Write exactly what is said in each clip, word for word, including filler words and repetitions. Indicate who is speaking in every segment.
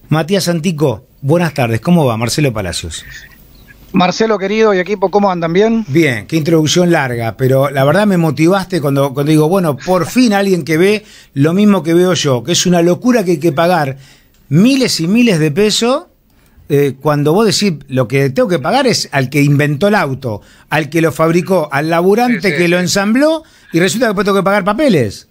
Speaker 1: Matías Antico, buenas tardes, ¿cómo va? Marcelo Palacios.
Speaker 2: Marcelo, querido, y equipo, ¿cómo andan? ¿Bien?
Speaker 1: Bien, qué introducción larga, pero la verdad me motivaste cuando, cuando digo, bueno, por fin alguien que ve lo mismo que veo yo, que es una locura que hay que pagar miles y miles de pesos, eh, cuando vos decís, lo que tengo que pagar es al que inventó el auto, al que lo fabricó, al laburante sí, sí, que lo ensambló, y resulta que después tengo que pagar papeles.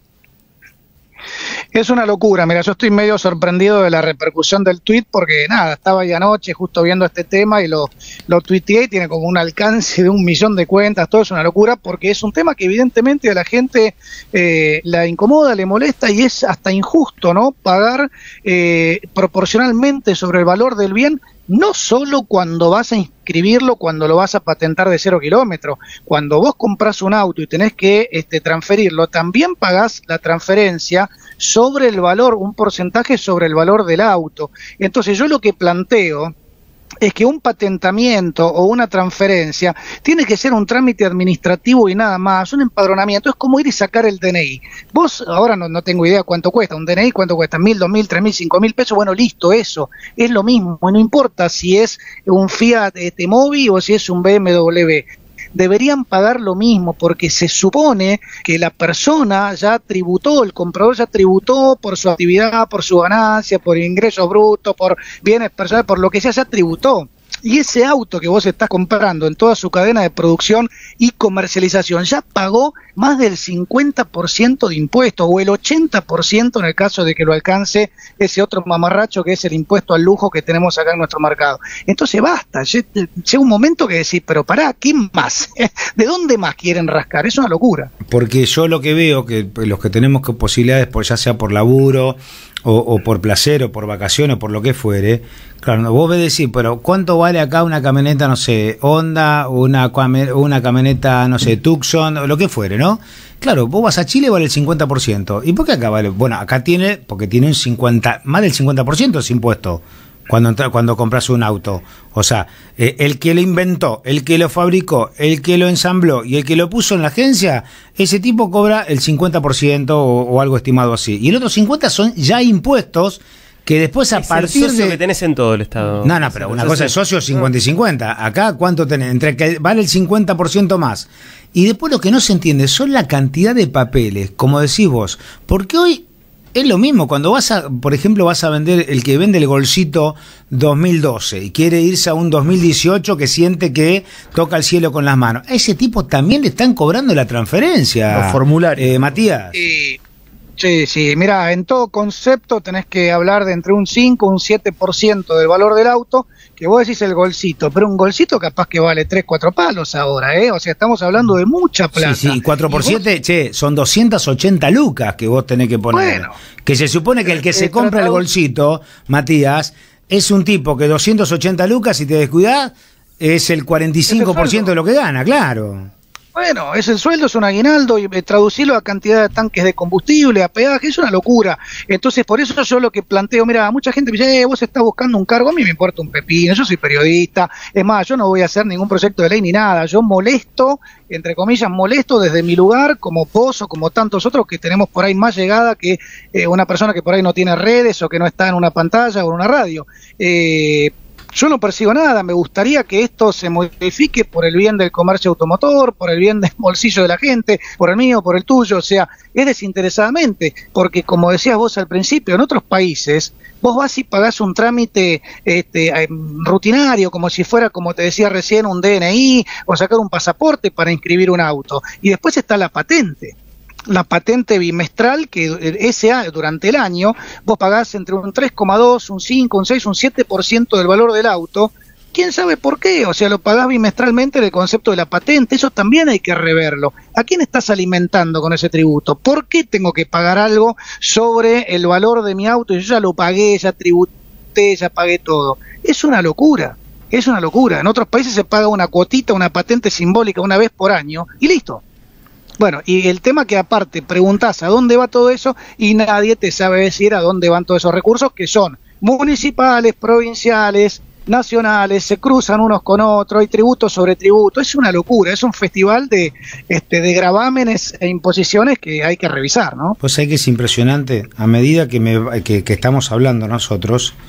Speaker 2: Es una locura, mira, yo estoy medio sorprendido de la repercusión del tuit porque nada, estaba ahí anoche justo viendo este tema y lo, lo tuiteé y tiene como un alcance de un millón de cuentas, todo es una locura porque es un tema que evidentemente a la gente eh, la incomoda, le molesta y es hasta injusto, ¿no? Pagar eh, proporcionalmente sobre el valor del bien, no solo cuando vas a inscribirlo, cuando lo vas a patentar de cero kilómetros, cuando vos compras un auto y tenés que este, transferirlo, también pagás la transferencia sobre el valor, un porcentaje sobre el valor del auto. Entonces yo lo que planteo es que un patentamiento o una transferencia tiene que ser un trámite administrativo y nada más, un empadronamiento, es como ir y sacar el D N I. Vos, ahora no, no tengo idea cuánto cuesta, un D N I cuánto cuesta, mil, dos mil, tres mil, cinco mil pesos, bueno, listo, eso, es lo mismo, no importa si es un Fiat este, Mobi o si es un B M W. Deberían pagar lo mismo porque se supone que la persona ya tributó, el comprador ya tributó por su actividad, por su ganancia, por ingresos brutos, por bienes personales, por lo que sea, ya tributó. Y ese auto que vos estás comprando en toda su cadena de producción y comercialización ya pagó más del cincuenta por ciento de impuestos o el ochenta por ciento en el caso de que lo alcance ese otro mamarracho que es el impuesto al lujo que tenemos acá en nuestro mercado. Entonces basta, llega un momento que decís, pero pará, ¿quién más? ¿De dónde más quieren rascar? Es una locura.
Speaker 1: Porque yo lo que veo, que los que tenemos que posibilidades, por ya sea por laburo, O, o por placer, o por vacaciones, o por lo que fuere, claro, vos ves decir, pero ¿cuánto vale acá una camioneta, no sé, Honda, una, una camioneta, no sé, Tucson, o lo que fuere, ¿no? Claro, vos vas a Chile, vale el cincuenta por ciento. ¿Y por qué acá vale? Bueno, acá tiene, porque tiene un cincuenta, más del cincuenta por ciento es impuesto cuando entra, cuando compras un auto. O sea, eh, el que lo inventó, el que lo fabricó, el que lo ensambló y el que lo puso en la agencia, ese tipo cobra el cincuenta por ciento o, o algo estimado así. Y el otro cincuenta por ciento son ya impuestos que después a
Speaker 3: es
Speaker 1: partir
Speaker 3: el socio
Speaker 1: de...
Speaker 3: que tenés en todo el estado.
Speaker 1: No, no, pero una cosa es socio cincuenta y cincuenta. Acá, ¿cuánto tenés? Entre que vale el cincuenta por ciento más. Y después lo que no se entiende son la cantidad de papeles, como decís vos. Porque hoy es lo mismo, cuando vas a, por ejemplo, vas a vender, el que vende el Golcito dos mil doce y quiere irse a un dos mil dieciocho que siente que toca el cielo con las manos, a ese tipo también le están cobrando la transferencia.
Speaker 3: Los formularios.
Speaker 1: Eh, Matías.
Speaker 2: Sí, sí, sí, mira, en todo concepto tenés que hablar de entre un cinco y un siete por ciento del valor del auto, que vos decís el Golcito, pero un Golcito capaz que vale tres, cuatro palos ahora, ¿eh? O sea, estamos hablando de mucha plata.
Speaker 1: Sí, sí, cuatro por siete, che, son doscientas ochenta lucas que vos tenés que poner. Bueno, que se supone que el que se compra el Golcito, Matías, es un tipo que doscientas ochenta lucas, si te descuidás, es el cuarenta y cinco por ciento de lo que gana, claro.
Speaker 2: Bueno, es el sueldo, es un aguinaldo, y eh, traducirlo a cantidad de tanques de combustible, a peaje, es una locura. Entonces, por eso yo lo que planteo, mira, mucha gente me dice, eh, vos estás buscando un cargo, a mí me importa un pepino, yo soy periodista, es más, yo no voy a hacer ningún proyecto de ley ni nada, yo molesto, entre comillas, molesto desde mi lugar, como Pozo, como tantos otros que tenemos por ahí más llegada que eh, una persona que por ahí no tiene redes o que no está en una pantalla o en una radio. Eh... Yo no persigo nada, me gustaría que esto se modifique por el bien del comercio automotor, por el bien del bolsillo de la gente, por el mío, por el tuyo, o sea, es desinteresadamente, porque como decías vos al principio, en otros países vos vas y pagás un trámite este, rutinario, como si fuera, como te decía recién, un D N I o sacar un pasaporte para inscribir un auto, y después está la patente. La patente bimestral que ese durante el año vos pagás entre un tres coma dos, un cinco, un seis, un siete por ciento del valor del auto. ¿Quién sabe por qué? O sea, lo pagás bimestralmente en el concepto de la patente. Eso también hay que reverlo. ¿A quién estás alimentando con ese tributo? ¿Por qué tengo que pagar algo sobre el valor de mi auto? Yo ya lo pagué, ya tributé, ya pagué todo. Es una locura. Es una locura. En otros países se paga una cuotita, una patente simbólica una vez por año y listo. Bueno, y el tema que aparte preguntás a dónde va todo eso y nadie te sabe decir a dónde van todos esos recursos que son municipales, provinciales, nacionales, se cruzan unos con otros, hay tributo sobre tributo, es una locura, es un festival de, este, de gravámenes e imposiciones que hay que revisar, ¿no?
Speaker 1: Pues hay que es impresionante, a medida que, me, que, que estamos hablando nosotros,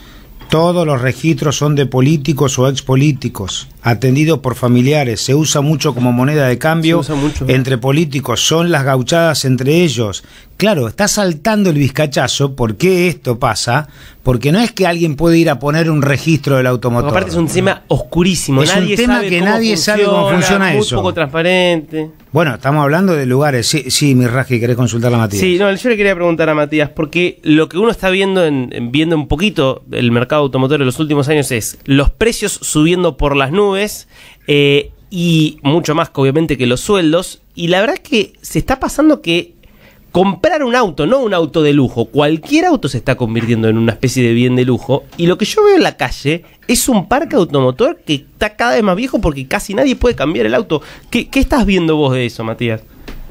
Speaker 1: Todos los registros son de políticos o expolíticos, atendidos por familiares. Se usa mucho como moneda de cambio entre políticos. Son las gauchadas entre ellos. Claro, está saltando el vizcachazo. ¿Por qué esto pasa? Porque no es que alguien puede ir a poner un registro del automotor.
Speaker 3: Aparte es un tema oscurísimo.
Speaker 1: Es
Speaker 3: nadie
Speaker 1: un tema
Speaker 3: sabe
Speaker 1: que
Speaker 3: cómo
Speaker 1: nadie
Speaker 3: funciona,
Speaker 1: sabe cómo funciona
Speaker 3: muy
Speaker 1: eso.
Speaker 3: Muy poco transparente.
Speaker 1: Bueno, estamos hablando de lugares. Sí, sí, mi Raji, ¿querés consultar a Matías?
Speaker 3: Sí, no, yo le quería preguntar a Matías, porque lo que uno está viendo, en, en viendo un poquito el mercado automotor en los últimos años es los precios subiendo por las nubes, eh, y mucho más que obviamente que los sueldos, y la verdad es que se está pasando que comprar un auto, no un auto de lujo, cualquier auto se está convirtiendo en una especie de bien de lujo, y lo que yo veo en la calle es un parque automotor que está cada vez más viejo porque casi nadie puede cambiar el auto. ¿Qué, qué estás viendo vos de eso, Matías?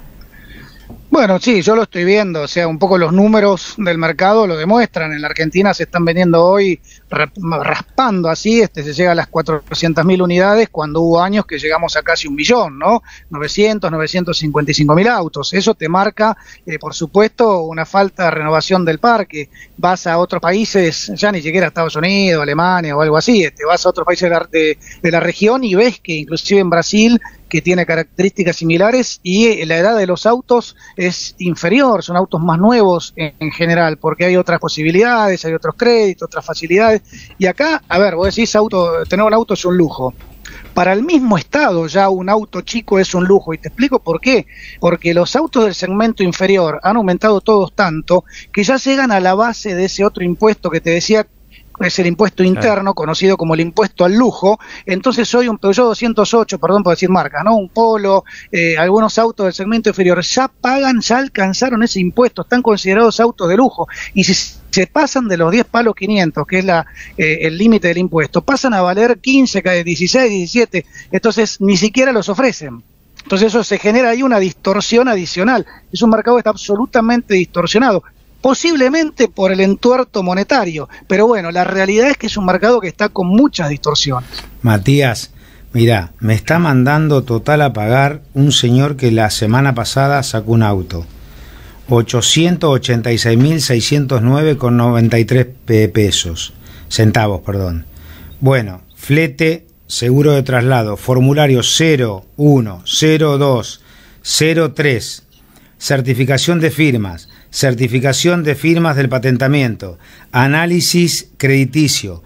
Speaker 2: Bueno, sí, yo lo estoy viendo, o sea, un poco los números del mercado lo demuestran. En la Argentina se están vendiendo hoy raspando así, este se llega a las cuatrocientas mil unidades, cuando hubo años que llegamos a casi un millón, ¿no? novecientos, novecientos cincuenta y cinco mil autos. Eso te marca, eh, por supuesto, una falta de renovación del parque. Vas a otros países, ya ni siquiera Estados Unidos, Alemania o algo así, este, vas a otros países de la, de, de la región y ves que inclusive en Brasil, que tiene características similares, y la edad de los autos es inferior, son autos más nuevos en, en general, porque hay otras posibilidades, hay otros créditos, otras facilidades, y acá, a ver, vos decís, auto, tener un auto es un lujo. Para el mismo estado ya un auto chico es un lujo, y te explico por qué. Porque los autos del segmento inferior han aumentado todos tanto que ya llegan a la base de ese otro impuesto que te decía, es el impuesto interno, conocido como el impuesto al lujo. Entonces hoy un Peugeot doscientos ocho, perdón por decir marca, ¿no? Un Polo, eh, algunos autos del segmento inferior ya pagan, ya alcanzaron ese impuesto, están considerados autos de lujo, y si se pasan de los diez palos quinientos, que es la eh, el límite del impuesto, pasan a valer quince, dieciséis, diecisiete, entonces ni siquiera los ofrecen. Entonces eso se genera ahí una distorsión adicional. Es un mercado que está absolutamente distorsionado, posiblemente por el entuerto monetario, pero bueno, la realidad es que es un mercado que está con muchas distorsiones.
Speaker 1: Matías, mirá, me está mandando total a pagar un señor que la semana pasada sacó un auto, ochocientos ochenta y seis mil seiscientos nueve con noventa y tres pesos, centavos, perdón. Bueno, flete, seguro de traslado, formulario cero uno, cero dos, cero tres, certificación de firmas, certificación de firmas del patentamiento, análisis crediticio,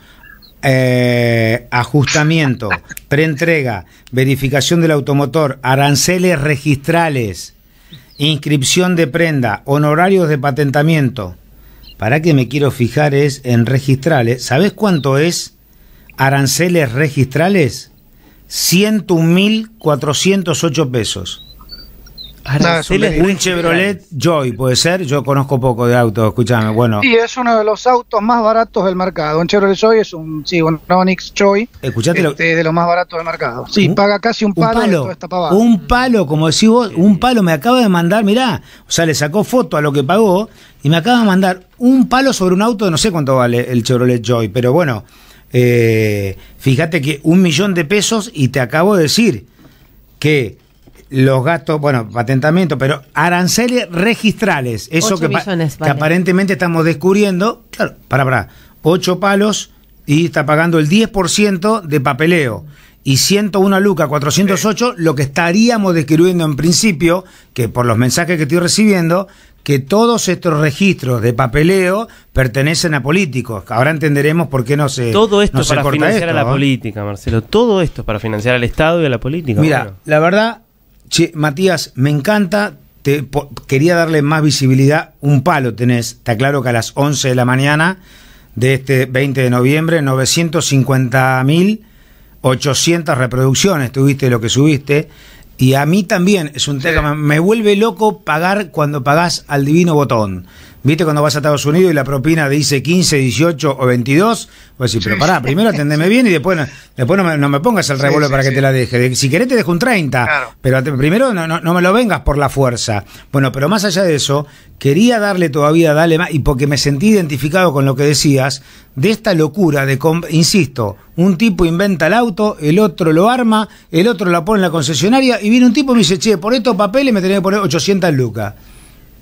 Speaker 1: eh, ajustamiento, preentrega, verificación del automotor, aranceles registrales, inscripción de prenda, honorarios de patentamiento. Para que me quiero fijar es en registrales. ¿Sabés cuánto es aranceles registrales? ciento un mil cuatrocientos ocho pesos.
Speaker 3: Aranceles
Speaker 1: un Chevrolet Joy, ¿puede ser? Yo conozco poco de autos, escúchame, bueno.
Speaker 2: Sí, es uno de los autos más baratos del mercado. Un Chevrolet Joy es un, sí, un Onix Joy,
Speaker 1: este,
Speaker 2: lo... de los más baratos del mercado. Sí, un, paga casi un palo, un palo, de toda esta pavada.
Speaker 1: Un palo, como decís vos, un palo me acaba de mandar, mirá, o sea, le sacó foto a lo que pagó y me acaba de mandar un palo sobre un auto de no sé cuánto vale el Chevrolet Joy, pero bueno, eh, fíjate que un millón de pesos, y te acabo de decir que los gastos, bueno, patentamiento, pero aranceles registrales, eso que, millones, vale. que aparentemente estamos descubriendo, claro, para, para, ocho palos y está pagando el diez por ciento de papeleo, y ciento uno lucas, cuatrocientos ocho, lo que estaríamos describiendo en principio, que por los mensajes que estoy recibiendo, que todos estos registros de papeleo pertenecen a políticos. Ahora entenderemos por qué no se
Speaker 3: Todo esto
Speaker 1: no
Speaker 3: para
Speaker 1: se
Speaker 3: financiar
Speaker 1: esto,
Speaker 3: a la
Speaker 1: ¿no?
Speaker 3: política, Marcelo, todo esto para financiar al Estado y a la política.
Speaker 1: Mira,
Speaker 3: bueno.
Speaker 1: la verdad, che, Matías, me encanta, te, po, quería darle más visibilidad, un palo tenés, está claro que a las once de la mañana de este veinte de noviembre, novecientos cincuenta mil ochocientas reproducciones tuviste lo que subiste, y a mí también es un tema, sí. me vuelve loco pagar cuando pagás al divino botón. ¿Viste cuando vas a Estados Unidos y la propina dice quince, dieciocho o veintidós? Pues sí, pero pará, primero atendeme bien y después no, después no me, no me pongas el revólver sí, sí, para que sí. te la deje. Si querés te dejo un treinta, claro. pero te, primero no, no, no me lo vengas por la fuerza. Bueno, pero más allá de eso, quería darle todavía, darle más, y porque me sentí identificado con lo que decías, de esta locura de, insisto, un tipo inventa el auto, el otro lo arma, el otro lo pone en la concesionaria, y viene un tipo y me dice, che, por estos papeles me tenés que poner ochocientas lucas.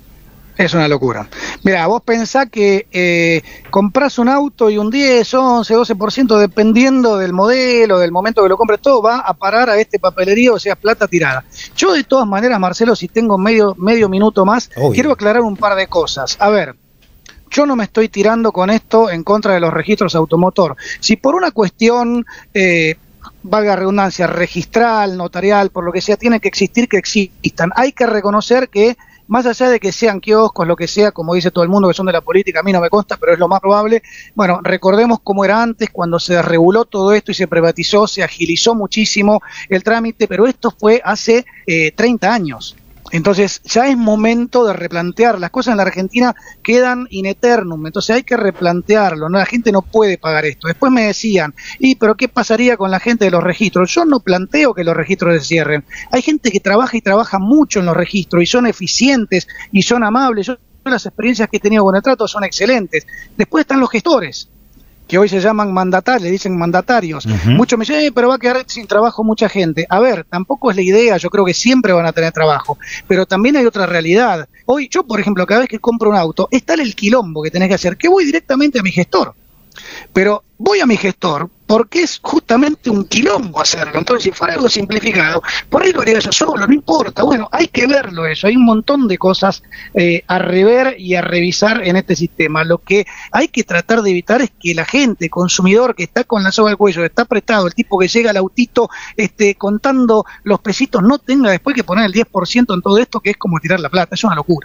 Speaker 2: Es una locura. Mira, vos pensás que eh, comprás un auto y un diez, once, doce por ciento, dependiendo del modelo, del momento que lo compres, todo va a parar a este papelerío, o sea, plata tirada. Yo de todas maneras, Marcelo, si tengo medio, medio minuto más, Obvio. quiero aclarar un par de cosas. A ver, yo no me estoy tirando con esto en contra de los registros automotor. Si por una cuestión... Eh, valga redundancia, registral, notarial, por lo que sea, tiene que existir, que existan. Hay que reconocer que, más allá de que sean kioscos, lo que sea, como dice todo el mundo que son de la política, a mí no me consta, pero es lo más probable, bueno, recordemos cómo era antes, cuando se desreguló todo esto y se privatizó, se agilizó muchísimo el trámite, pero esto fue hace eh, treinta años. Entonces ya es momento de replantear, las cosas en la Argentina quedan in eternum, entonces hay que replantearlo, ¿no? La gente no puede pagar esto. Después me decían, ¿y pero qué pasaría con la gente de los registros? Yo no planteo que los registros se cierren, hay gente que trabaja y trabaja mucho en los registros y son eficientes y son amables. Yo las experiencias que he tenido con el trato son excelentes. Después están los gestores, que hoy se llaman mandatarios, le dicen mandatarios. Uh-huh. Muchos me dicen, eh, pero va a quedar sin trabajo mucha gente. A ver, tampoco es la idea, yo creo que siempre van a tener trabajo, pero también hay otra realidad. Hoy, yo por ejemplo, cada vez que compro un auto, es tal el quilombo que tenés que hacer, que voy directamente a mi gestor. Pero voy a mi gestor porque es justamente un quilombo hacerlo. Entonces, si fuera algo simplificado, por ahí lo haría yo solo, no importa. Bueno, hay que verlo eso. Hay un montón de cosas eh, a rever y a revisar en este sistema. Lo que hay que tratar de evitar es que la gente, consumidor que está con la soga al cuello, está apretado, el tipo que llega al autito este, contando los pesitos, no tenga después que poner el diez por ciento en todo esto, que es como tirar la plata. Es una locura.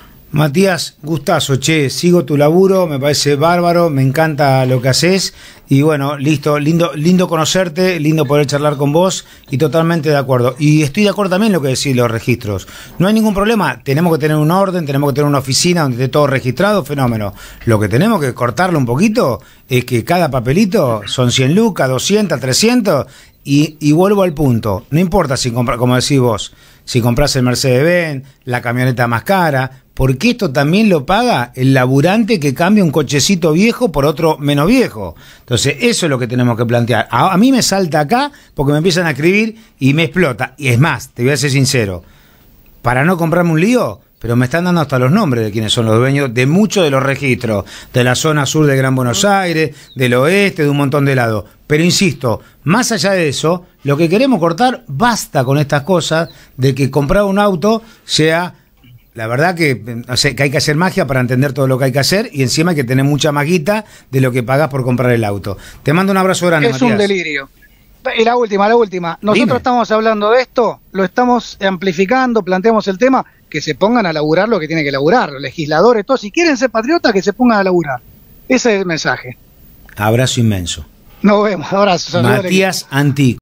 Speaker 1: Matías, gustazo, che, sigo tu laburo, me parece bárbaro, me encanta lo que haces y bueno, listo, lindo, lindo conocerte, lindo poder charlar con vos y totalmente de acuerdo. Y estoy de acuerdo también en lo que decís, los registros. No hay ningún problema, tenemos que tener un orden, tenemos que tener una oficina donde esté todo registrado, fenómeno. Lo que tenemos que cortarlo un poquito es que cada papelito son cien lucas, doscientos, trescientos y, y vuelvo al punto, no importa si compras, como decís vos, si compras el Mercedes-Benz, la camioneta más cara, porque esto también lo paga el laburante que cambia un cochecito viejo por otro menos viejo. Entonces, eso es lo que tenemos que plantear. A, a mí me salta acá porque me empiezan a escribir y me explota. Y es más, te voy a ser sincero, para no comprarme un lío, pero me están dando hasta los nombres de quienes son los dueños de muchos de los registros, de la zona sur de Gran Buenos Aires, del oeste, de un montón de lados. Pero insisto, más allá de eso, lo que queremos cortar, basta con estas cosas de que comprar un auto sea... La verdad que, o sea, que hay que hacer magia para entender todo lo que hay que hacer y encima hay que tener mucha maguita de lo que pagás por comprar el auto. Te mando un abrazo grande,
Speaker 2: Es
Speaker 1: Matías.
Speaker 2: un delirio. Y la última, la última. Nosotros Dime. estamos hablando de esto, lo estamos amplificando, planteamos el tema, que se pongan a laburar lo que tiene que laburar, los legisladores, todos. Si quieren ser patriotas, que se pongan a laburar. Ese es el mensaje.
Speaker 1: Abrazo inmenso.
Speaker 2: Nos vemos, abrazo.
Speaker 1: Matías Antico.